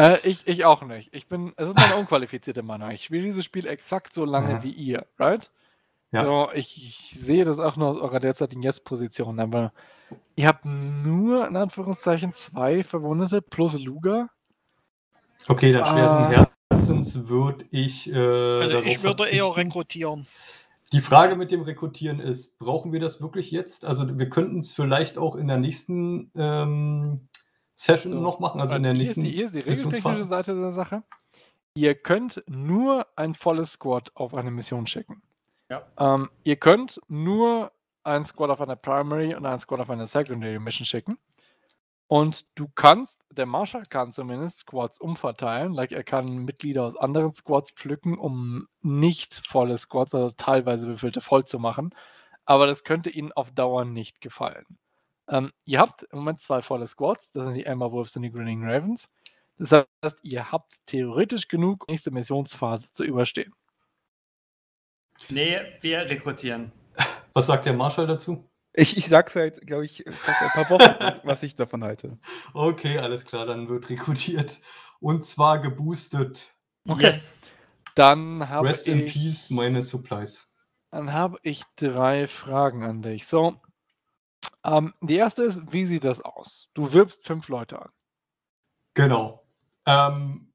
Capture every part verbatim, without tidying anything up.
Äh, ich, ich auch nicht. Ich bin, es ist meine unqualifizierte Meinung. Ich spiele dieses Spiel exakt so lange Mhm. wie ihr, right? Ja. So, ich, ich sehe das auch nur aus eurer derzeitigen Jetzt-Position, aber ihr habt nur, in Anführungszeichen, zwei Verwundete plus Luga. Okay, dann schweren Ah. Herzens würde ich äh, Also darauf ich würde eher verzichten. rekrutieren. Die Frage mit dem Rekrutieren ist, brauchen wir das wirklich jetzt? Also wir könnten es vielleicht auch in der nächsten ähm, Session So, noch machen, also in der hier nächsten ist die, hier ist die regeltechnische Missionsphase. Seite der Sache. Ihr könnt nur ein volles Squad auf eine Mission schicken. Ja. Ähm, ihr könnt nur ein Squad auf eine Primary und ein Squad auf eine Secondary Mission schicken. Und du kannst, der Marshal kann zumindest Squads umverteilen, like er kann Mitglieder aus anderen Squads pflücken, um nicht volle Squads, also teilweise befüllte voll zu machen. Aber das könnte ihnen auf Dauer nicht gefallen. Ähm, ihr habt im Moment zwei volle Squads, das sind die Ember Wolves und die Grinning Ravens. Das heißt, ihr habt theoretisch genug, um die nächste Missionsphase zu überstehen. Nee, wir rekrutieren. Was sagt der Marshal dazu? Ich, ich sag's halt, glaube ich, fast ein paar Wochen, was ich davon halte. Okay, alles klar, dann wird rekrutiert. Und zwar geboostet. Okay. Yes. Dann habe Rest in ich, Peace, meine Supplies. dann habe ich drei Fragen an dich. So, ähm, die erste ist, wie sieht das aus? Du wirbst fünf Leute an. Genau. Ähm,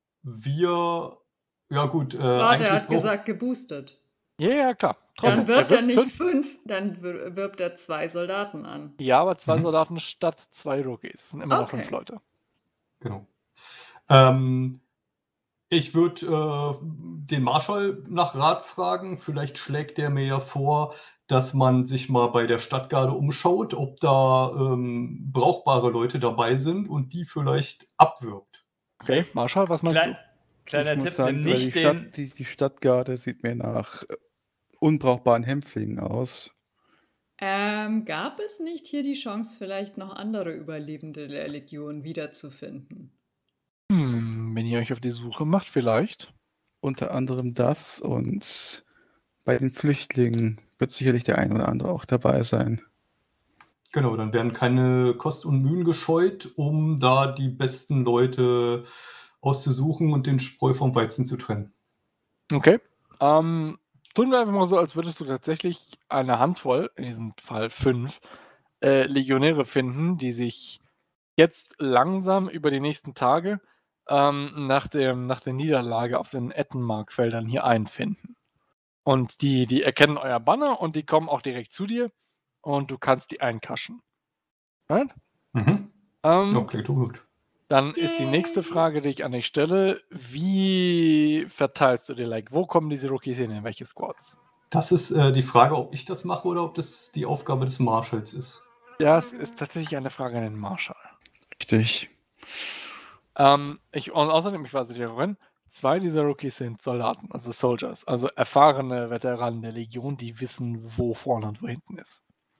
wir, ja gut, äh, Warte, eigentlich er hat brauchen- gesagt geboostet. Ja, ja, klar. Trotzdem, Dann wirbt er wirbt nicht fünf- fünf, dann wir- wirbt er zwei Soldaten an. Ja, aber zwei Mhm. Soldaten statt zwei Rookies. Das sind immer noch Okay. fünf Leute. Genau. Ähm, ich würde äh, den Marschall nach Rat fragen. Vielleicht schlägt der mir ja vor, dass man sich mal bei der Stadtgarde umschaut, ob da ähm, brauchbare Leute dabei sind und die vielleicht abwirbt. Okay, Marshall, was meinst Klein, kleiner ich muss Tipp, sagen, nimm weil die, nicht den... Stadt, die, die Stadtgarde sieht mir nach äh, unbrauchbaren Hämpflingen aus. Ähm, gab es nicht hier die Chance, vielleicht noch andere Überlebende der Legion wiederzufinden? du? Hm, wenn ihr euch auf die Suche macht, vielleicht. Unter anderem das und bei den Flüchtlingen wird sicherlich der ein oder andere auch dabei sein. Genau, dann werden keine Kosten und Mühen gescheut, um da die besten Leute auszusuchen und den Spreu vom Weizen zu trennen. Okay. Ähm, tun wir einfach mal so, als würdest du tatsächlich eine Handvoll, in diesem Fall fünf, äh, Legionäre finden, die sich jetzt langsam über die nächsten Tage ähm, nach, dem, nach der Niederlage auf den Ettenmarkfeldern hier einfinden. Und die, die erkennen euer Banner und die kommen auch direkt zu dir und du kannst die einkaschen. Right? Mhm. Ähm, Ja, klingt doch gut. Dann ist die nächste Frage, die ich an dich stelle, wie verteilst du dir, like, wo kommen diese Rookies hin, in welche Squads? Das ist äh, die Frage, ob ich das mache oder ob das die Aufgabe des Marschalls ist. Das ist tatsächlich eine Frage an den Marshal. Richtig. Ähm, ich, und außerdem, ich weiß nicht, darin, zwei dieser Rookies sind Soldaten, also Soldiers, also erfahrene Veteranen der Legion, die wissen, wo vorne und wo hinten ist.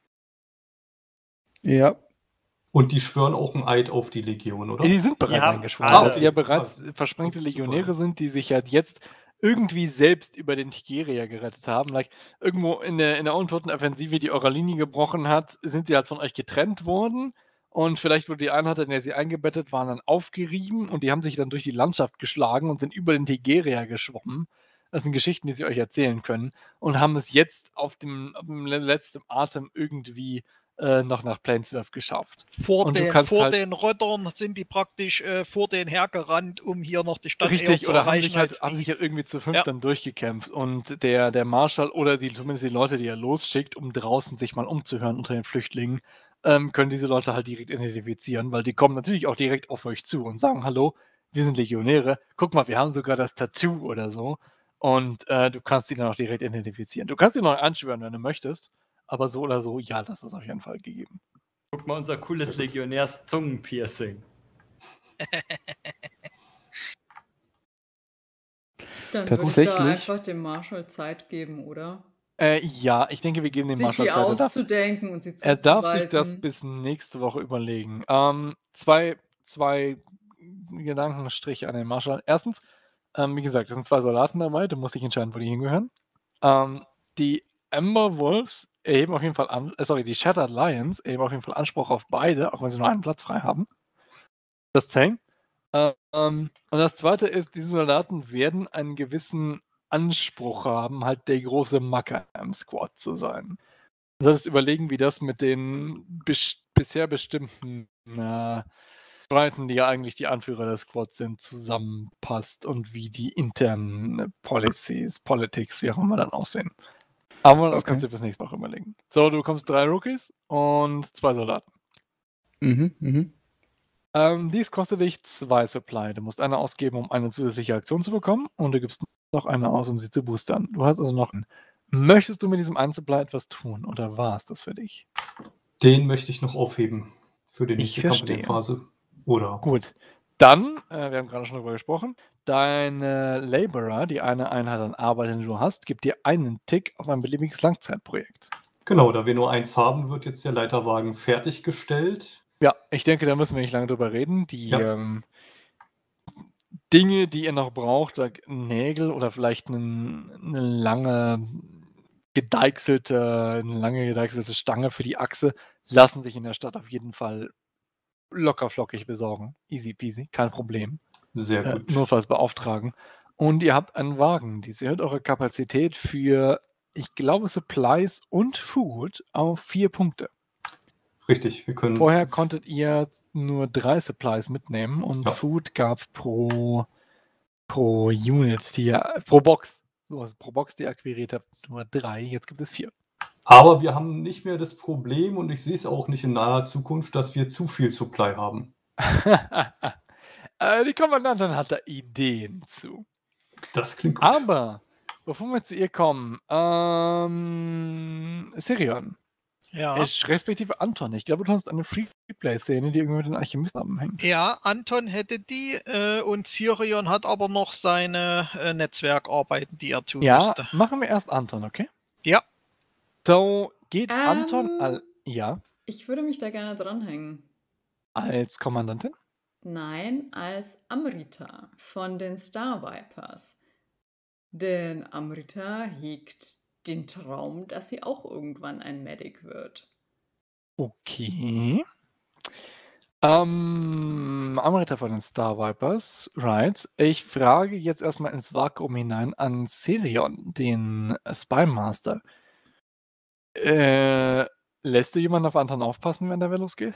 Ja, Und die schwören auch einen Eid auf die Legion, oder? Die sind bereits Ja, eingeschworen, alle. weil sie ja bereits versprengte Super. Legionäre sind, die sich halt jetzt irgendwie selbst über den Tigerier gerettet haben. Like, irgendwo in der, in der untoten Offensive, die eure Linie gebrochen hat, sind sie halt von euch getrennt worden. Und vielleicht wurde die Einheit, in der sie eingebettet waren, dann aufgerieben und die haben sich dann durch die Landschaft geschlagen und sind über den Tigerier geschwommen. Das sind Geschichten, die sie euch erzählen können. Und haben es jetzt auf dem, auf dem letzten Atem irgendwie äh, noch nach Plainsworth geschafft. Vor, Und du den, kannst vor halt- den Röttern sind die praktisch äh, vor den hergerannt, um hier noch die Stadt eher Richtig, zu oder haben erreichen. sich, halt, als haben die. sich halt irgendwie zu fünf Ja. dann durchgekämpft. Und der, der Marschall oder die, zumindest die Leute, die er losschickt, um draußen sich mal umzuhören unter den Flüchtlingen, ähm, können diese Leute halt direkt identifizieren, weil die kommen natürlich auch direkt auf euch zu und sagen, hallo, wir sind Legionäre, guck mal, wir haben sogar das Tattoo oder so. Und äh, du kannst die dann auch direkt identifizieren. Du kannst die noch anschwören, wenn du möchtest, aber so oder so, ja, das ist auf jeden Fall gegeben. Guck mal, unser cooles Sehr gut. Legionärs-Zungenpiercing. Dann würde ich da Tatsächlich? einfach dem Marshal Zeit geben, oder? Äh, ja, ich denke, wir geben dem Sich Marschall die Zeit. Er darf, auszudenken und sie er darf sich das zuzuweisen. bis nächste Woche überlegen. Ähm, zwei, zwei Gedankenstriche an den Marschall. Erstens, ähm, wie gesagt, es sind zwei Soldaten dabei, du musst dich entscheiden, wo die hingehören. Ähm, die Ember Wolves erheben auf jeden Fall an, äh, sorry, die Shattered Lions erheben auf jeden Fall Anspruch auf beide, auch wenn sie nur einen Platz frei haben. Das zählt. Ähm, und das Zweite ist, diese Soldaten werden einen gewissen Anspruch haben, halt der große Macker im Squad zu sein. Du solltest überlegen, wie das mit den bes bisher bestimmten äh, Leuten, die ja eigentlich die Anführer des Squads sind, zusammenpasst und wie die internen Policies, Politics, wie auch immer dann aussehen. Aber das kannst Okay. du fürs nächste Mal überlegen. So, du bekommst drei Rookies und zwei Soldaten. Mhm, mhm. Ähm, dies kostet dich zwei Supply. Du musst eine ausgeben, um eine zusätzliche Aktion zu bekommen, und du gibst noch eine aus, um sie zu boostern. Du hast also noch einen. Möchtest du mit diesem einen Supply etwas tun oder war es das für dich? Den möchte ich noch aufheben für die Ich nächste verstehe. Kampagnenphase. Oder? Gut. Dann, äh, wir haben gerade schon darüber gesprochen, deine Laborer, die eine Einheit an Arbeit, die du hast, gibt dir einen Tick auf ein beliebiges Langzeitprojekt. Genau, da wir nur eins haben, wird jetzt der Leiterwagen fertiggestellt. Ja, ich denke, da müssen wir nicht lange drüber reden. Die Ja. ähm, Dinge, die ihr noch braucht, da Nägel oder vielleicht 'nen 'ne lange gedeichselte 'ne lange gedeichselte Stange für die Achse, lassen sich in der Stadt auf jeden Fall locker flockig besorgen. Easy peasy, kein Problem. Sehr Äh, gut. notfalls beauftragen. Und ihr habt einen Wagen. Dies erhöht eure Kapazität für, ich glaube, Supplies und Food auf vier Punkte. Richtig, wir können. Vorher konntet ihr nur drei Supplies mitnehmen und Ja. Food gab pro pro Unit, die ihr pro Box, so was pro Box, die ihr akquiriert habt, nur drei. Jetzt gibt es vier. Aber wir haben nicht mehr das Problem, und ich sehe es auch nicht in naher Zukunft, dass wir zu viel Supply haben. Äh, die Kommandantin hat da Ideen zu. Das klingt gut. Aber bevor wir zu ihr kommen, ähm, Sirion, Ja. ich, respektive Anton, ich glaube, du hast eine Freeplay-Szene, die irgendwie mit den Alchemisten zusammenhängt. Ja, Anton hätte die äh, und Sirion hat aber noch seine äh, Netzwerkarbeiten, die er tun Ja, müsste. machen wir erst Anton, okay? Ja. So, geht Anton Ähm, al ja, Ich würde mich da gerne dranhängen. als Kommandantin? Nein, als Amrita von den Star Vipers. Denn Amrita hegt den Traum, dass sie auch irgendwann ein Medic wird. Okay. Ähm, Amrita von den Star Vipers, right. Ich frage jetzt erstmal ins Vakuum hinein an Sirion, den Spy Master. Äh, lässt du jemanden auf Anton aufpassen, wenn der Welle losgeht?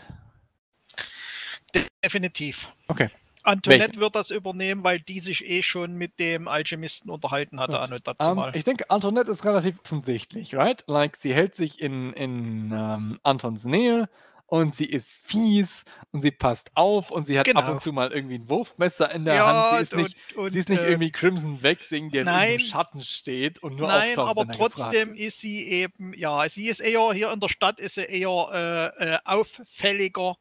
Definitiv. Okay. Antoinette Welche? wird das übernehmen, weil die sich eh schon mit dem Alchemisten unterhalten hatte, Ja. Anno dazu Ähm, mal. ich denke, Antoinette ist relativ offensichtlich, right? Like, sie hält sich in, in ähm, Antons Nähe und sie ist fies und sie passt auf und sie hat ab Genau. und zu mal irgendwie ein Wurfmesser in der Hand. Sie Ja, ist nicht, und, und sie ist nicht äh, irgendwie Crimson Vexing, der in irgendeinem nein. Schatten steht und nur Nein, auftaucht, aber wenn er gefragt trotzdem ist. ist sie eben, ja, sie ist eher hier in der Stadt, ist sie eher äh, äh, auffälliger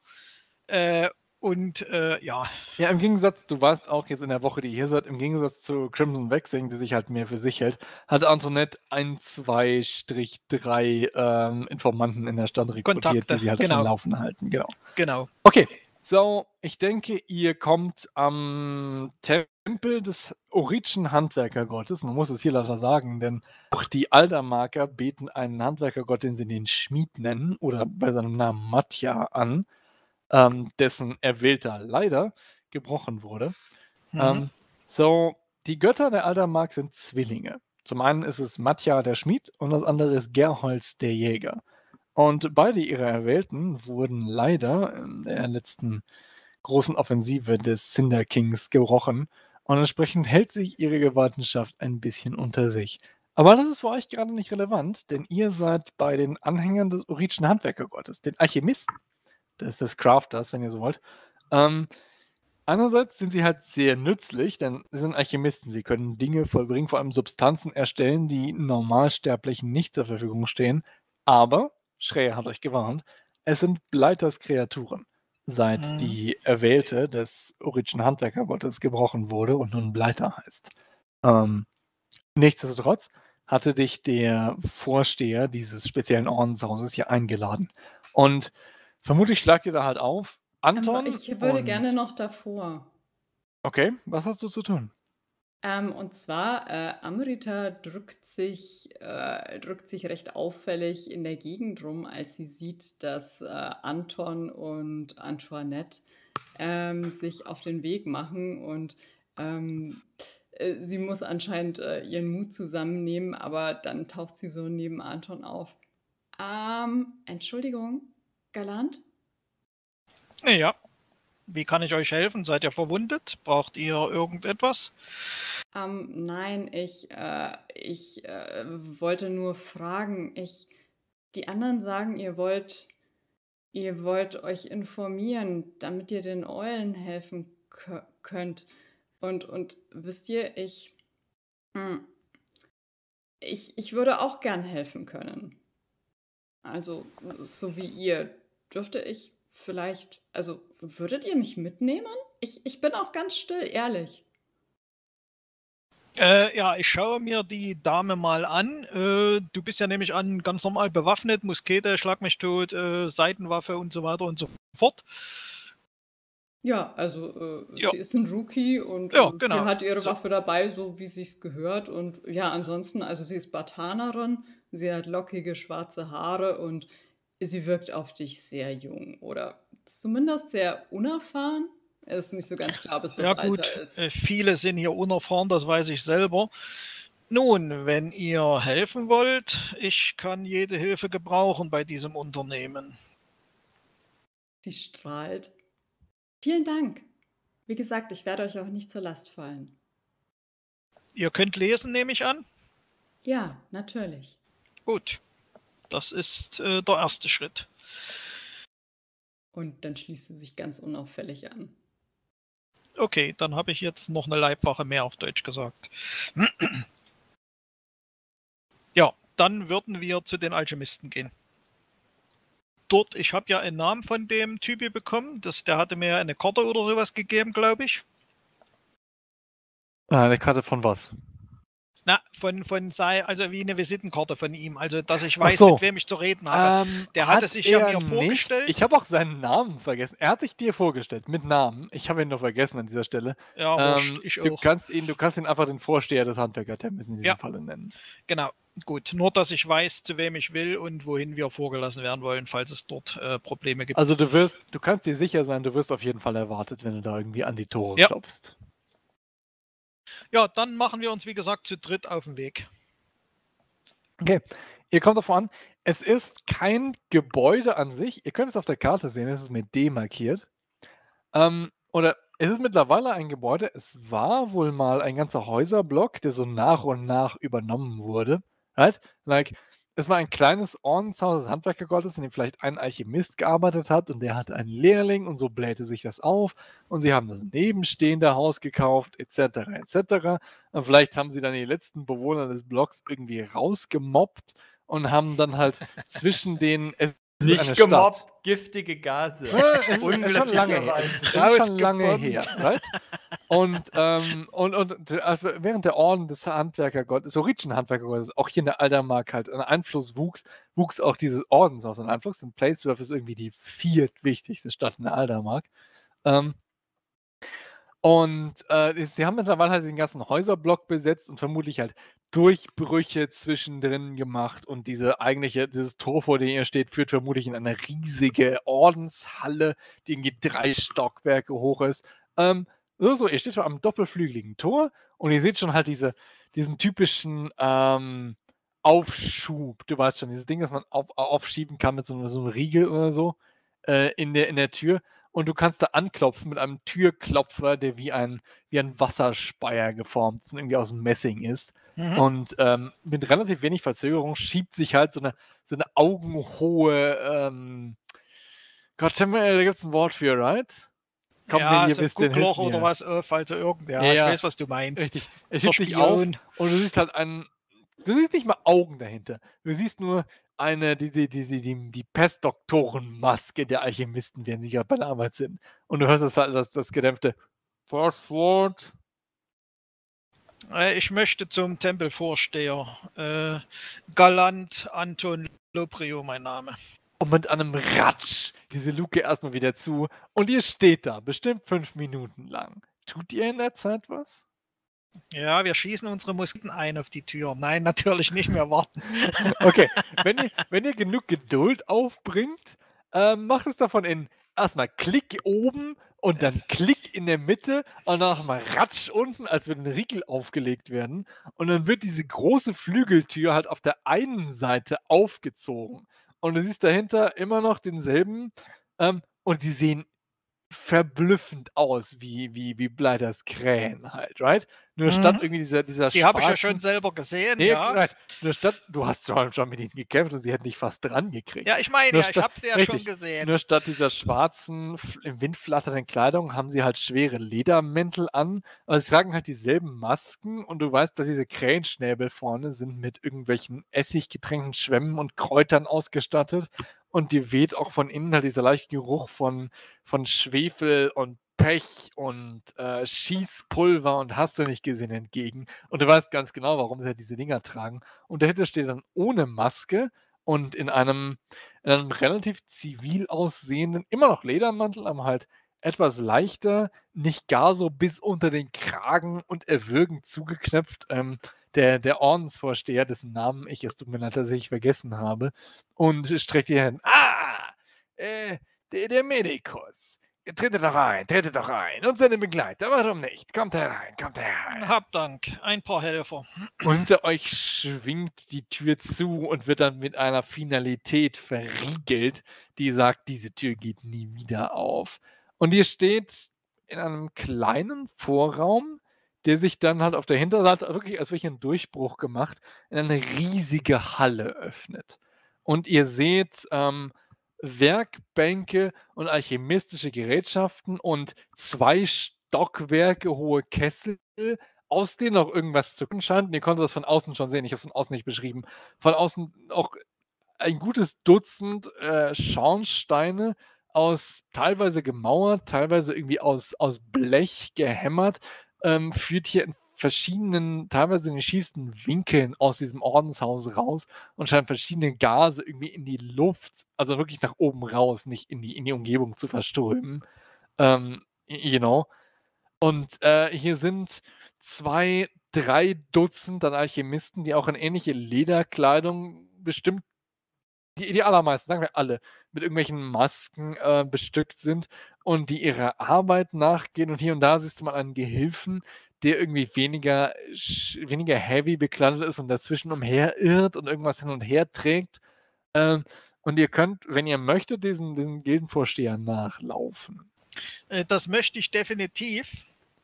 äh, und äh, ja. Ja, im Gegensatz, du warst auch jetzt in der Woche, die ihr hier seid, im Gegensatz zu Crimson Vexing, die sich halt mehr für sich hält, hat Antoinette ein, zwei, drei ähm, Informanten in der Stadt rekrutiert, Kontakte, die sie halt auf genau. dem Laufen halten. Genau. Genau. Okay, so, ich denke, ihr kommt am Tempel des Orischen Handwerkergottes. Man muss es hier leider sagen, denn auch die Aldermarker beten einen Handwerkergott, den sie den Schmied nennen, oder bei seinem Namen Matja an, ähm, dessen Erwählter leider gebrochen wurde. Mhm. Ähm, so, die Götter der Aldermark sind Zwillinge. Zum einen ist es Matja der Schmied und das andere ist Gerholz der Jäger. Und beide ihrer Erwählten wurden leider in der letzten großen Offensive des Cinder Kings gebrochen und entsprechend hält sich ihre Gewaltenschaft ein bisschen unter sich. Aber das ist für euch gerade nicht relevant, denn ihr seid bei den Anhängern des Orischen Handwerkergottes, den Alchemisten, des, des Crafters, wenn ihr so wollt. Ähm, einerseits sind sie halt sehr nützlich, denn sie sind Alchemisten. Sie können Dinge vollbringen, vor allem Substanzen erstellen, die Normalsterblichen nicht zur Verfügung stehen. Aber, Schreyer hat euch gewarnt, es sind Bleiters Kreaturen, seit Mhm. die Erwählte des Orischen Handwerkergottes gebrochen wurde und nun Bleiter heißt. Ähm, nichtsdestotrotz hatte dich der Vorsteher dieses speziellen Ordenshauses hier eingeladen. Und vermutlich schlagt ihr da halt auf, Ähm, Anton ich würde und gerne noch davor. Okay, was hast du zu tun? Ähm, und zwar, äh, Amrita drückt sich, äh, drückt sich recht auffällig in der Gegend rum, als sie sieht, dass äh, Anton und Antoinette ähm, sich auf den Weg machen und ähm, äh, sie muss anscheinend äh, ihren Mut zusammennehmen, aber dann taucht sie so neben Anton auf. Ähm, Entschuldigung, Galant? Ja. Wie kann ich euch helfen? Seid ihr verwundet? Braucht ihr irgendetwas? Ähm, nein, ich, äh, ich äh, wollte nur fragen. Ich, die anderen sagen, ihr wollt, ihr wollt euch informieren, damit ihr den Eulen helfen kö- könnt. Und, und wisst ihr, ich, hm, ich, ich würde auch gern helfen können. Also, so wie ihr. Dürfte ich vielleicht, also, würdet ihr mich mitnehmen? Ich, ich bin auch ganz still, ehrlich. Äh, ja, ich schaue mir die Dame mal an. Äh, du bist ja nämlich an ganz normal bewaffnet, Muskete, Schlag mich tot, äh, Seitenwaffe und so weiter und so fort. Ja, also äh, Ja. sie ist ein Rookie und Ja, äh, sie genau. hat ihre So. Waffe dabei, so wie sich's gehört. Und ja, ansonsten, also sie ist Bartanerin, sie hat lockige schwarze Haare und sie wirkt auf dich sehr jung oder zumindest sehr unerfahren. Es ist nicht so ganz klar, bis das Ja Alter gut, ist. äh, viele sind hier unerfahren, das weiß ich selber. Nun, wenn ihr helfen wollt, ich kann jede Hilfe gebrauchen bei diesem Unternehmen. Sie strahlt. Vielen Dank. Wie gesagt, ich werde euch auch nicht zur Last fallen. Ihr könnt lesen, nehme ich an? Ja, natürlich. Gut, das ist äh, der erste Schritt. Und dann schließt sie sich ganz unauffällig an. Okay, dann habe ich jetzt noch eine Leibwache mehr auf Deutsch gesagt. Ja, dann würden wir zu den Alchemisten gehen. Dort, ich habe ja einen Namen von dem Typi bekommen. Das, der hatte mir eine Karte oder sowas gegeben, glaube ich. Ah, eine Karte von was? Na, von, von sei, also wie eine Visitenkarte von ihm. Also, dass ich weiß, so. mit wem ich zu reden habe. Ähm, Der hatte hat sich ja er mir vorgestellt. Nicht? Ich habe auch seinen Namen vergessen. Er hat sich dir vorgestellt, mit Namen. Ich habe ihn nur vergessen an dieser Stelle. Ja, wurscht, Ähm, ich du auch. kannst ihn, du kannst ihn einfach den Vorsteher des Handwerkertempels in diesem Ja. Falle nennen. Genau, gut. Nur, dass ich weiß, zu wem ich will und wohin wir vorgelassen werden wollen, falls es dort äh, Probleme gibt. Also du wirst, du kannst dir sicher sein, du wirst auf jeden Fall erwartet, wenn du da irgendwie an die Tore Ja. klopfst. Ja, dann machen wir uns, wie gesagt, zu dritt auf den Weg. Okay, ihr kommt davon an, es ist kein Gebäude an sich. Ihr könnt es auf der Karte sehen, es ist mit D markiert. Ähm, oder es ist mittlerweile ein Gebäude. Es war wohl mal ein ganzer Häuserblock, der so nach und nach übernommen wurde. Right? Like, es war ein kleines Ordenshaus des Handwerkergottes, in dem vielleicht ein Alchemist gearbeitet hat und der hatte einen Lehrling und so blähte sich das auf und sie haben das nebenstehende Haus gekauft, et cetera et cetera. Und vielleicht haben sie dann die letzten Bewohner des Blocks irgendwie rausgemobbt und haben dann halt zwischen den es ist Nicht eine gemobbt, Stadt. giftige Gase. Ja, es ist schon lange her. Unglücklicherweise. Es ist schon lange her, Rausgebombt. right? Und, ähm, und, und also während der Orden des Handwerkergottes, so Ritschen Handwerkergottes, auch hier in der Aldermark halt an Einfluss wuchs, wuchs auch dieses Ordenshaus an Einfluss. Und Placewurf ist irgendwie die viertwichtigste Stadt in der Aldermark. Ähm, und äh, sie haben mittlerweile halt den ganzen Häuserblock besetzt und vermutlich halt Durchbrüche zwischendrin gemacht. Und diese eigentliche, dieses Tor, vor dem ihr steht, führt vermutlich in eine riesige Ordenshalle, die irgendwie drei Stockwerke hoch ist. Ähm, so, so, ihr steht schon am doppelflügeligen Tor und ihr seht schon halt diese, diesen typischen ähm, Aufschub. Du weißt schon, dieses Ding, das man auf, aufschieben kann mit so, so einem Riegel oder so äh, in, der, in der Tür. Und du kannst da anklopfen mit einem Türklopfer, der wie ein, wie ein Wasserspeier geformt ist und irgendwie aus Messing ist. Mhm. Und ähm, mit relativ wenig Verzögerung schiebt sich halt so eine, so eine augenhohe, ähm, Gott, da gibt es ein Wort für, right? Kommt, ja, wenn ihr so ein wisst, dann Guckloch helft oder mir. was auf, also irgend, ja, Ja, ich ja. weiß, was du meinst. Richtig. Er Der schiebt sich auf Spion. und du siehst halt einen, du siehst nicht mal Augen dahinter. Du siehst nur eine, die, die, die, die, die, die Pestdoktorenmaske der Alchemisten, während sie gerade bei der Arbeit sind. Und du hörst das halt, das, das gedämpfte Passwort. Äh, Ich möchte zum Tempelvorsteher. Äh, Galant Anton Loprio, mein Name. Und mit einem Ratsch diese Luke erstmal wieder zu. Und ihr steht da, bestimmt fünf Minuten lang. Tut ihr in der Zeit was? Ja, wir schießen unsere Musketen ein auf die Tür. Nein, natürlich nicht mehr warten. Okay, wenn ihr, wenn ihr genug Geduld aufbringt, ähm, macht es davon in erstmal Klick oben und dann Klick in der Mitte und dann nochmal Ratsch unten, als würde ein Riegel aufgelegt werden. Und dann wird diese große Flügeltür halt auf der einen Seite aufgezogen. Und du siehst dahinter immer noch denselben. Ähm, und die sehen verblüffend aus, wie, wie, wie Bleiders Krähen halt, right? Nur statt Mhm. irgendwie dieser, dieser Die habe ich ja schwarzen- schon selber gesehen, Nee, ja. right. Nur statt, du hast schon, schon mit ihnen gekämpft und sie hätten dich fast dran gekriegt. Ja, ich meine, Nur ja, ich sta- habe sie ja richtig. schon gesehen. Nur statt dieser schwarzen, f- im Wind flatternden Kleidung haben sie halt schwere Ledermäntel an, aber sie tragen halt dieselben Masken und du weißt, dass diese Krähenschnäbel vorne sind mit irgendwelchen essiggetränkten Schwämmen und Kräutern ausgestattet und dir weht auch von innen halt dieser leichte Geruch von, von Schwefel und Pech und äh, Schießpulver und hast du nicht gesehen entgegen. Und du weißt ganz genau, warum sie halt diese Dinger tragen. Und dahinter steht dann ohne Maske und in einem, in einem relativ zivil aussehenden, immer noch Ledermantel, aber halt etwas leichter, nicht gar so bis unter den Kragen und erwürgend zugeknöpft. Ähm, der, der Ordensvorsteher, dessen Namen ich, es tut mir leid, dass ich vergessen habe, und streckt die Hände. Ah, äh, der, der Medikus. Tretet doch ein, tretet doch ein. Und seine Begleiter, warum nicht? Kommt herein, kommt herein. Hab Dank, ein paar Helfer. Und hinter euch schwingt die Tür zu und wird dann mit einer Finalität verriegelt, die sagt, diese Tür geht nie wieder auf. Und ihr steht in einem kleinen Vorraum, der sich dann halt auf der Hinterseite wirklich als wirklich einen Durchbruch gemacht, in eine riesige Halle öffnet. Und ihr seht ähm, Werkbänke und alchemistische Gerätschaften und zwei Stockwerke hohe Kessel, aus denen auch irgendwas zu kommen scheint. Und ihr konntet das von außen schon sehen. Ich habe es von außen nicht beschrieben. Von außen auch ein gutes Dutzend äh, Schornsteine aus teilweise gemauert, teilweise irgendwie aus, aus Blech gehämmert, ähm, führt hier in verschiedenen, teilweise in den schiefsten Winkeln aus diesem Ordenshaus raus und scheint verschiedene Gase irgendwie in die Luft, also wirklich nach oben raus, nicht in die, in die Umgebung zu verströmen. Ähm, you know. Und äh, hier sind zwei, drei Dutzend an Alchemisten, die auch in ähnliche Lederkleidung bestimmt, die, die allermeisten, sagen wir alle, mit irgendwelchen Masken äh, bestückt sind und die ihrer Arbeit nachgehen. Und hier und da siehst du mal einen Gehilfen, der irgendwie weniger, sch- weniger heavy bekleidet ist und dazwischen umherirrt und irgendwas hin und her trägt. Ähm, und ihr könnt, wenn ihr möchtet, diesen, diesen Gildenvorsteher nachlaufen. Äh, Das möchte ich definitiv.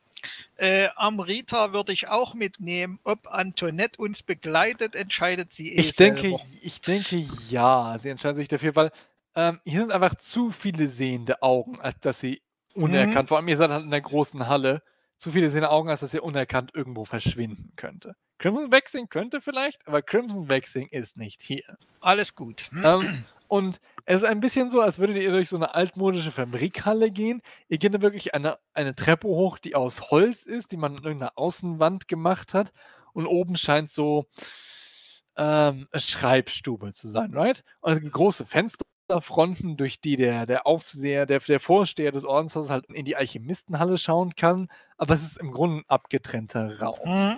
Äh, Amrita würde ich auch mitnehmen. Ob Antoinette uns begleitet, entscheidet sie eh Ich denke, selber. ich denke, ja, sie entscheiden sich dafür, weil ähm, hier sind einfach zu viele sehende Augen, als dass sie unerkannt, vor allem ihr seid halt in der großen Halle, zu viele sehende Augen, als dass ihr unerkannt irgendwo verschwinden könnte. Crimson Waxing könnte vielleicht, aber Crimson Waxing ist nicht hier. Alles gut. Ähm, und es ist ein bisschen so, als würdet ihr durch so eine altmodische Fabrikhalle gehen. Ihr geht da wirklich eine, eine Treppe hoch, die aus Holz ist, die man in irgendeiner Außenwand gemacht hat. Und oben scheint so ähm, eine Schreibstube zu sein, right? Und es gibt große Fensterfronten, durch die der, der Aufseher, der, der Vorsteher des Ordenshauses halt in die Alchemistenhalle schauen kann. Aber es ist im Grunde ein abgetrennter Raum. Mhm.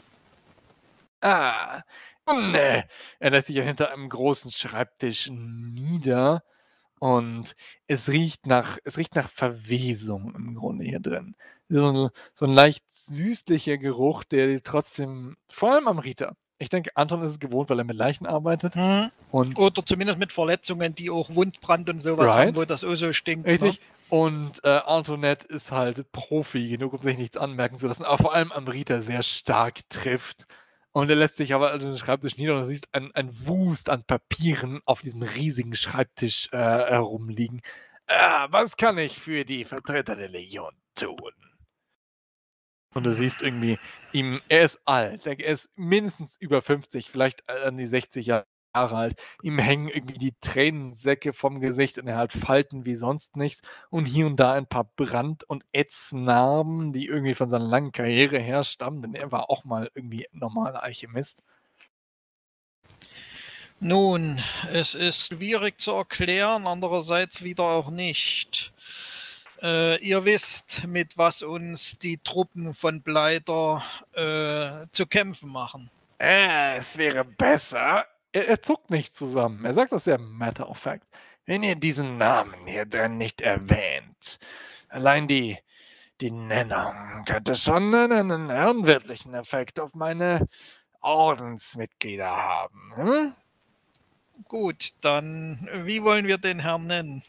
Ah, und, äh, er lässt sich ja hinter einem großen Schreibtisch nieder und es riecht nach, es riecht nach Verwesung im Grunde hier drin. So ein, so ein leicht süßlicher Geruch, der trotzdem, vor allem am Rita. Ich denke, Anton ist es gewohnt, weil er mit Leichen arbeitet. Mhm. Und Oder zumindest mit Verletzungen, die auch Wundbrand und sowas Right. haben, wo das auch so stinkt. richtig. Und äh, Antoinette ist halt Profi genug, um sich nichts anmerken zu lassen, aber vor allem am Rita sehr stark trifft. Und er lässt sich aber an den Schreibtisch nieder und du siehst ein, ein Wust an Papieren auf diesem riesigen Schreibtisch äh, herumliegen. Ah, was kann ich für die Vertreter der Legion tun? Und du siehst irgendwie, ihm, er ist alt, er ist mindestens über fünfzig, vielleicht an die sechzig Jahre alt. Ihm hängen irgendwie die Tränensäcke vom Gesicht und er hat Falten wie sonst nichts und hier und da ein paar Brand- und Ätznarben, die irgendwie von seiner langen Karriere herstammen, denn er war auch mal irgendwie normaler Alchemist. Nun, es ist schwierig zu erklären, andererseits wieder auch nicht. Äh, ihr wisst, mit was uns die Truppen von Bleider äh, zu kämpfen machen. Äh, es wäre besser. Er, er zuckt nicht zusammen. Er sagt das sehr matter of fact. wenn ihr diesen Namen hier drin nicht erwähnt, allein die, die Nennung könnte schon einen, einen ehrenwirtlichen Effekt auf meine Ordensmitglieder haben. Hm? Gut, dann wie wollen wir den Herrn nennen?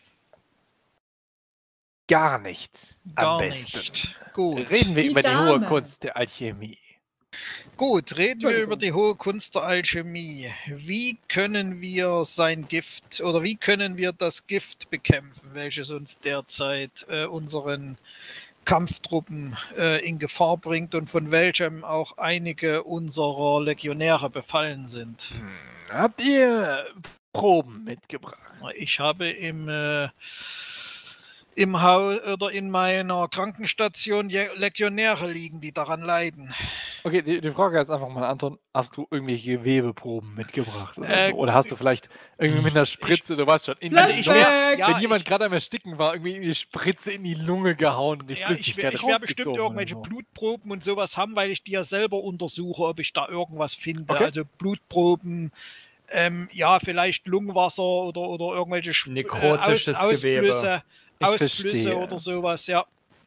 Gar nicht. Gar am besten. nicht. Gut. Reden wir Die über die hohe Dame. Kunst der Alchemie. Gut, reden wir über Entschuldigung. die hohe Kunst der Alchemie. Wie können wir sein Gift oder wie können wir das Gift bekämpfen, welches uns derzeit äh, unseren Kampftruppen äh, in Gefahr bringt und von welchem auch einige unserer Legionäre befallen sind? Hm, habt ihr Proben mitgebracht? Ich habe im äh, im Haus oder in meiner Krankenstation Je- Legionäre liegen, die daran leiden. Okay, die, die Frage ist einfach mal, Anton, hast du irgendwelche Gewebeproben mitgebracht? Oder, Äh, so? Oder hast du vielleicht irgendwie mit einer Spritze, du weißt schon, in Also die ich Lunge, wär, ja, wenn jemand ich, gerade am Ersticken war, irgendwie in die Spritze in die Lunge gehauen und die ja, ich, Flüssigkeit wär- ich werde bestimmt rausgezogen oder irgendwelche so. Blutproben und sowas haben, weil ich die ja selber untersuche, ob ich da irgendwas finde. Okay. Also Blutproben, ähm, ja, vielleicht Lungwasser oder, oder irgendwelche Sp- Nekrotisches äh, Aus, Gewebe. Ausflüsse, Ich Ausflüsse verstehe. oder sowas, ja.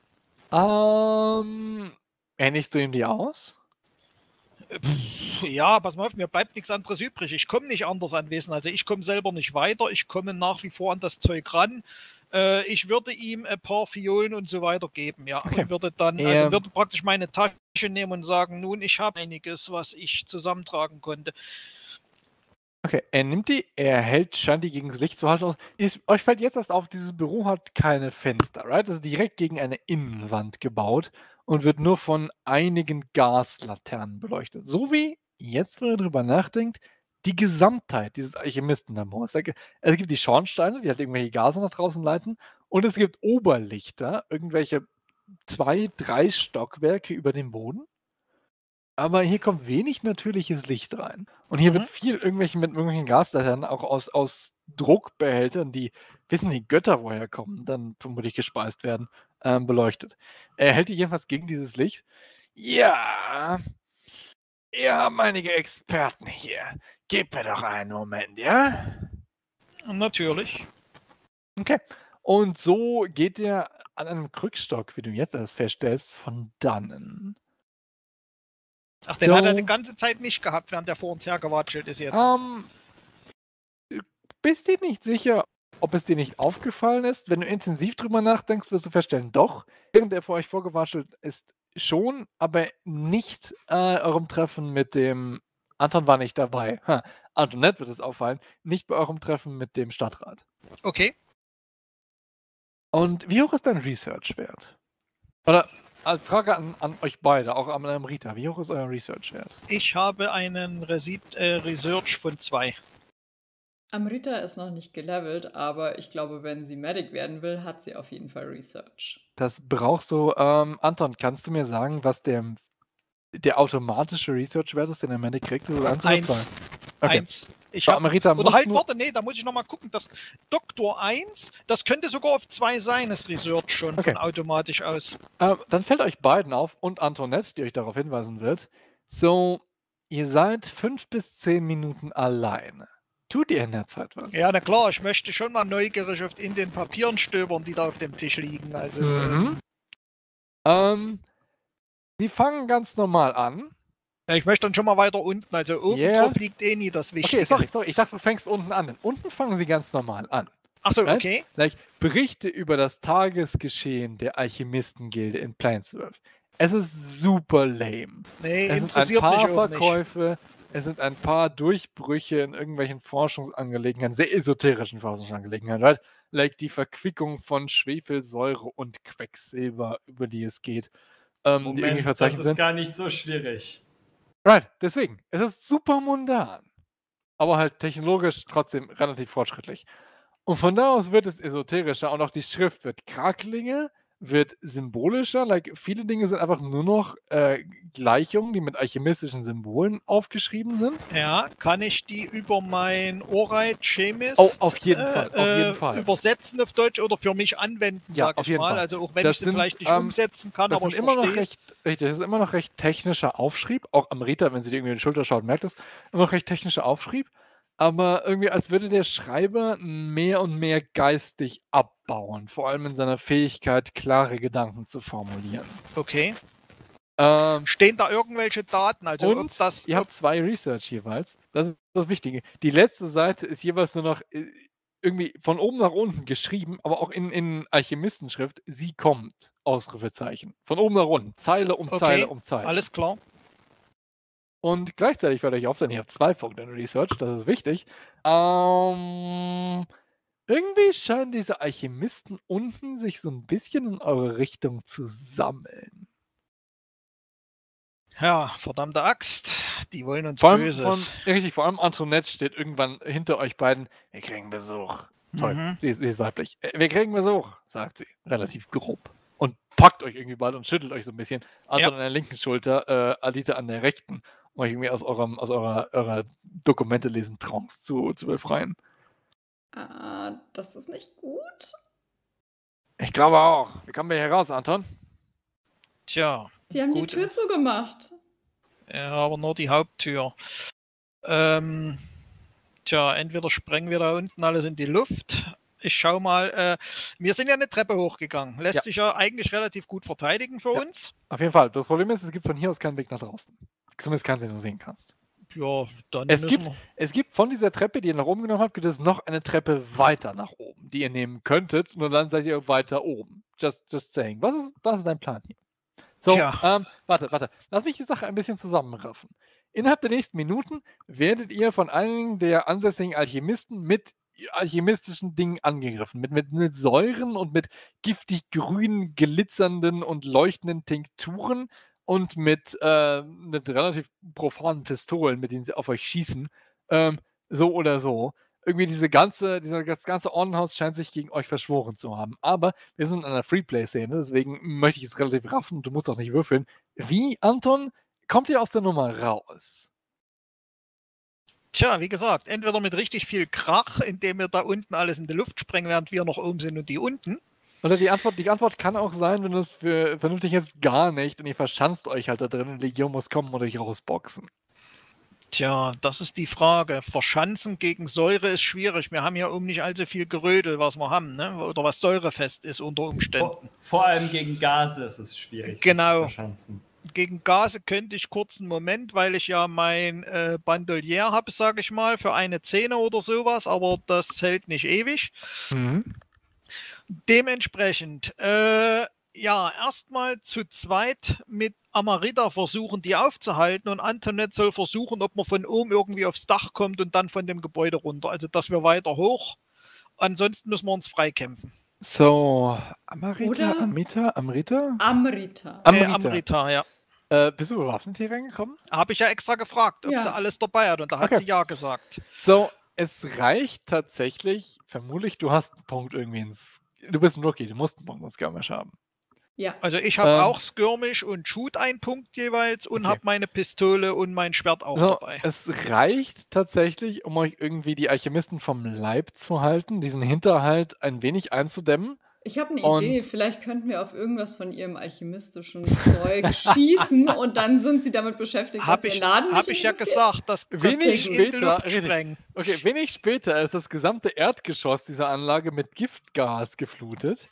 Ähm, ähnlichst du ihm die aus? Ja, pass mal auf, mir bleibt nichts anderes übrig. Ich komme nicht anders an Wesen. Also ich komme selber nicht weiter. Ich komme nach wie vor an das Zeug ran. Äh, ich würde ihm ein paar Fiolen und so weiter geben, ja. Okay. Und würde dann, Ähm. also würde praktisch meine Tasche nehmen und sagen, nun, ich habe einiges, was ich zusammentragen konnte. Okay, er nimmt die, er hält, scheint die gegen das Licht zu halten aus. Ist, euch fällt jetzt erst auf, dieses Büro hat keine Fenster, right? Das ist direkt gegen eine Innenwand gebaut und wird nur von einigen Gaslaternen beleuchtet. So wie, jetzt wo ihr drüber nachdenkt, die Gesamtheit dieses Alchemistenlabors. Da ge- Es gibt die Schornsteine, die halt irgendwelche Gase nach draußen leiten, und es gibt Oberlichter, irgendwelche zwei, drei Stockwerke über dem Boden. Aber hier kommt wenig natürliches Licht rein. Und hier Mhm. wird viel irgendwelche mit irgendwelchen Gasleitern, auch aus, aus Druckbehältern, die wissen die Götter, woher kommen, dann vermutlich gespeist werden, ähm, beleuchtet. Er hält die jedenfalls gegen dieses Licht. Ja, ihr habt einige Experten hier. Gib mir doch einen Moment, ja? Natürlich. Okay. Und so geht er an einem Krückstock, wie du jetzt erst feststellst, von dannen. Ach, den hat er So. die ganze Zeit nicht gehabt, während der vor uns hergewatschelt ist jetzt. Ähm, bist dir nicht sicher, ob es dir nicht aufgefallen ist? Wenn du intensiv drüber nachdenkst, wirst du feststellen, doch, während er vor euch vorgewatschelt ist, schon, aber nicht äh, eurem Treffen mit dem. Anton war nicht dabei. Ha. Antoinette wird es auffallen, nicht bei eurem Treffen mit dem Stadtrat. Okay. Und wie hoch ist dein Research-Wert? Oder als Frage an, an euch beide, auch an ähm, Rita, wie hoch ist euer Research-Wert? Ich habe einen Resi äh, Research von zwei. Amrita ist noch nicht gelevelt, aber ich glaube, wenn sie Medic werden will, hat sie auf jeden Fall Research. Das brauchst du, ähm, Anton, kannst du mir sagen, was der, der automatische Research-Wert ist, den der Medic kriegt? Ist es eins oder Eins. zwei? Okay. Eins. Ich So, hab, Amrita oder muss halt, nur, warte, nee, da muss ich nochmal gucken. Das Doktor eins, das könnte sogar auf zwei sein, das Research schon Okay. von automatisch aus. äh, dann fällt euch beiden auf und Antoinette, die euch darauf hinweisen wird. So, ihr seid fünf bis zehn Minuten alleine. Tut ihr in der Zeit was? Ja, na klar, ich möchte schon mal neugierig auf in den Papieren stöbern, die da auf dem Tisch liegen. Also, Mhm. Ähm, sie fangen ganz normal an. äh, ich möchte dann schon mal weiter unten. Also oben Yeah. drauf liegt eh nie das Wichtige. Okay, sorry, sorry. Ich dachte, du fängst unten an. Denn unten fangen sie ganz normal an. Achso, Right? okay. Like, Berichte über das Tagesgeschehen der Alchemistengilde in Plainsworth. Es ist super lame. Nee, Es sind ein interessiert paar mich auch nicht. Verkäufe, es sind ein paar Durchbrüche in irgendwelchen Forschungsangelegenheiten, sehr esoterischen Forschungsangelegenheiten, right? Like die Verquickung von Schwefelsäure und Quecksilber, über die es geht, ähm, die irgendwie Moment, das verzeichnet ist sind. gar nicht so schwierig. Right, deswegen. Es ist super mundan. Aber halt technologisch trotzdem relativ fortschrittlich. Und von da aus wird es esoterischer und auch die Schrift wird krakeliger, wird symbolischer. Like, viele Dinge sind einfach nur noch äh, Gleichungen, die mit alchemistischen Symbolen aufgeschrieben sind. Ja, kann ich die über mein Orite Chemist Oh, auf jeden Fall, auf jeden äh, Fall. übersetzen auf Deutsch oder für mich anwenden, Ja, sag auf ich jeden mal. Fall. Also auch wenn Das ich sie sind, vielleicht nicht ähm, umsetzen kann, Das aber sind ich immer noch versteh's. recht, richtig, das ist immer noch recht technischer Aufschrieb. Auch Amrita, wenn sie dir irgendwie in die Schulter schaut, merkt es, immer noch recht technischer Aufschrieb. aber irgendwie als würde der Schreiber mehr und mehr geistig abbauen, vor allem in seiner Fähigkeit, klare Gedanken zu formulieren. Okay. Ähm, Stehen da irgendwelche Daten? Also ob und das. ihr Ob, habt zwei Research jeweils. Das ist das Wichtige. Die letzte Seite ist jeweils nur noch äh, irgendwie von oben nach unten geschrieben, aber auch in, in Alchemistenschrift. Sie kommt. Ausrufezeichen. Von oben nach unten. Zeile um Zeile okay, um Zeile. alles klar. Und gleichzeitig werde ich aufsehen, ihr habt zwei Punkte in Research, das ist wichtig. Ähm, irgendwie scheinen diese Alchemisten unten sich so ein bisschen in eure Richtung zu sammeln. Ja, verdammte Axt. Die wollen uns Vor allem, Böses. von, richtig, vor allem Antoinette steht irgendwann hinter euch beiden. Wir kriegen Besuch. Toll, Mhm. sie, ist, sie ist weiblich. "Äh, Wir kriegen Besuch, sagt sie, relativ grob. Und packt euch irgendwie beide und schüttelt euch so ein bisschen. Anton Ja. an der linken Schulter, äh, Alita an der rechten, um euch irgendwie aus, eurem, aus eurer, eurer Dokumente lesen Trance zu, zu befreien. Ah, das ist nicht gut. Ich glaube auch. Wie kommen wir hier raus, Anton? Tja, Sie haben Gut. die Tür zugemacht. ja, aber nur die Haupttür. Ähm, tja, entweder sprengen wir da unten alles in die Luft. Ich schau mal, äh, wir sind ja eine Treppe hochgegangen. Lässt Ja. sich ja eigentlich relativ gut verteidigen für Ja. uns. Auf jeden Fall. Das Problem ist, es gibt von hier aus keinen Weg nach draußen. Zumindest keinen, den du sehen kannst. Ja, dann Es müssen gibt, wir. es gibt von dieser Treppe, die ihr nach oben genommen habt, gibt es noch eine Treppe weiter nach oben, die ihr nehmen könntet. Nur dann seid ihr weiter oben. Just, just saying. Was ist, was ist dein Plan hier? So, Tja. ähm, warte, warte. Lass mich die Sache ein bisschen zusammenraffen. Innerhalb der nächsten Minuten werdet ihr von einigen der ansässigen Alchemisten mit alchemistischen Dingen angegriffen. Mit, mit, mit Säuren und mit giftig grün glitzernden und leuchtenden Tinkturen und mit, äh, mit relativ profanen Pistolen, mit denen sie auf euch schießen. Ähm, so oder so. Irgendwie diese ganze, dieser, das ganze Ordenhaus scheint sich gegen euch verschworen zu haben. Aber wir sind in einer Freeplay-Szene, deswegen möchte ich es relativ raffen und du musst auch nicht würfeln. Wie, Anton, kommt ihr aus der Nummer raus? Tja, wie gesagt, entweder mit richtig viel Krach, indem wir da unten alles in die Luft sprengen, während wir noch oben sind und die unten. Oder die Antwort, die Antwort kann auch sein, wenn du es für vernünftig jetzt gar nicht und ihr verschanzt euch halt da drin und die Legion muss kommen und euch rausboxen. Tja, das ist die Frage. Verschanzen gegen Säure ist schwierig. Wir haben ja oben nicht allzu viel Gerödel, was wir haben, ne? Oder was säurefest ist unter Umständen. Vor, vor allem gegen Gase ist es schwierig, sich Genau. zu verschanzen. Gegen Gase könnte ich kurz einen Moment, weil ich ja mein äh, Bandolier habe, sage ich mal, für eine Szene oder sowas, aber das hält nicht ewig. Mhm. Dementsprechend, äh, ja, erstmal zu zweit mit Amarita versuchen, die aufzuhalten und Antoinette soll versuchen, ob man von oben irgendwie aufs Dach kommt und dann von dem Gebäude runter. Also, dass wir weiter hoch. Ansonsten müssen wir uns freikämpfen. So, Amarita, Oder- Amita, Amrita? Amrita. Amrita. Äh, Amrita, ja. Äh, bist du bewaffnet hier reingekommen? Habe ich ja extra gefragt, ob Ja. sie alles dabei hat und da hat Okay. sie ja gesagt. So, es reicht tatsächlich, vermutlich, du hast einen Punkt irgendwie ins. Du bist ein Rookie, du musst einen Punkt ins Skirmish haben. Ja. Also ich habe Ähm. auch Skirmish und Shoot einen Punkt jeweils und Okay. habe meine Pistole und mein Schwert auch So, dabei. es reicht tatsächlich, um euch irgendwie die Alchemisten vom Leib zu halten, diesen Hinterhalt ein wenig einzudämmen. Ich habe eine Und- Idee. Vielleicht könnten wir auf irgendwas von ihrem alchemistischen Zeug schießen und dann sind sie damit beschäftigt, Habe dass ich, ihr Laden nicht hab in ich die ja Luft geht. gesagt, dass das Wenig Ding in die später- Luft richtig. sprengen. Okay, wenig später ist das gesamte Erdgeschoss dieser Anlage mit Giftgas geflutet.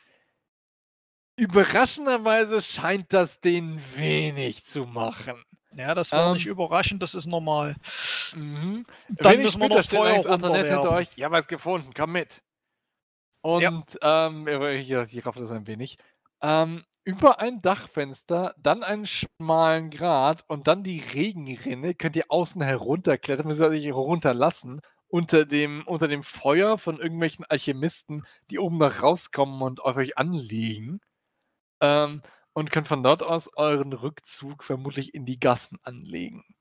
Überraschenderweise scheint das denen wenig zu machen. Ja, das war Ähm. nicht überraschend, das ist normal. Mhm. Dann Wenig müssen wir später noch steht Feuer allerdings Antoinette hinter runterwerfen. euch. Ich habe was gefunden, komm mit. Und ähm, hier, hier rafft das ein wenig. Ähm, über ein Dachfenster, dann einen schmalen Grat und dann die Regenrinne könnt ihr außen herunterklettern, beziehungsweise euch runterlassen, unter dem, unter dem Feuer von irgendwelchen Alchemisten, die oben noch rauskommen und auf euch anlegen. Ähm, und könnt von dort aus euren Rückzug vermutlich in die Gassen anlegen.